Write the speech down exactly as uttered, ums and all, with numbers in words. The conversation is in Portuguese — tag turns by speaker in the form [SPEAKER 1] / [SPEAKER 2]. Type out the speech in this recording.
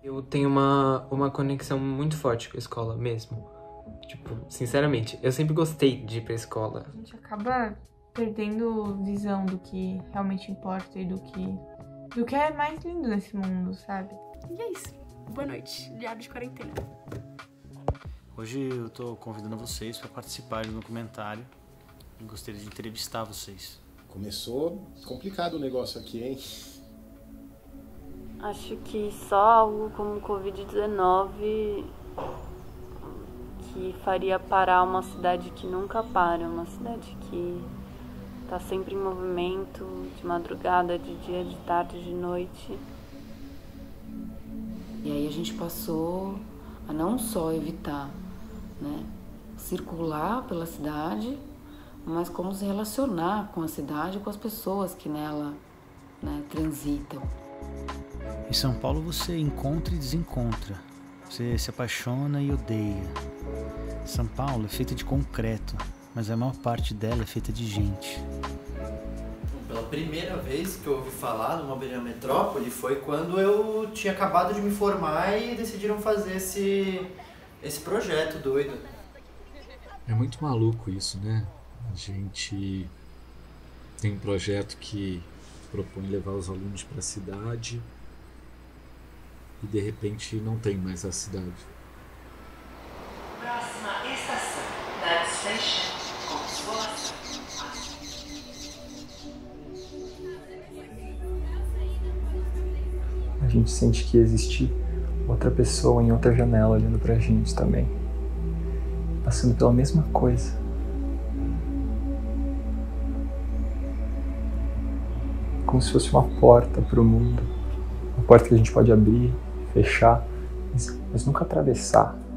[SPEAKER 1] Eu tenho uma, uma conexão muito forte com a escola mesmo. Tipo, sinceramente, eu sempre gostei de ir pra escola.
[SPEAKER 2] A gente acaba perdendo visão do que realmente importa e do que, do que é mais lindo nesse mundo, sabe?
[SPEAKER 3] E é isso. Boa noite. Diário de quarentena.
[SPEAKER 4] Hoje eu tô convidando vocês para participar de um documentário e gostaria de entrevistar vocês.
[SPEAKER 5] Começou complicado o negócio aqui, hein?
[SPEAKER 6] Acho que só algo como covid dezenove que faria parar uma cidade que nunca para, uma cidade que tá sempre em movimento, de madrugada, de dia, de tarde, de noite.
[SPEAKER 7] E aí a gente passou a não só evitar, né, circular pela cidade, mas como se relacionar com a cidade e com as pessoas que nela, né, transitam.
[SPEAKER 4] Em São Paulo você encontra e desencontra, você se apaixona e odeia. São Paulo é feita de concreto, mas a maior parte dela é feita de gente.
[SPEAKER 8] Pela primeira vez que eu ouvi falar no Mobília Metrópole foi quando eu tinha acabado de me formar e decidiram fazer esse, esse projeto doido.
[SPEAKER 9] É muito maluco isso, né? A gente tem um projeto que propõe levar os alunos para a cidade e de repente não tem mais a cidade.
[SPEAKER 10] Próxima estação, Next Station, Consolação.
[SPEAKER 11] A gente sente que existe outra pessoa em outra janela olhando pra gente também, passando pela mesma coisa. Como se fosse uma porta pro mundo, uma porta que a gente pode abrir, fechar, mas, mas nunca atravessar.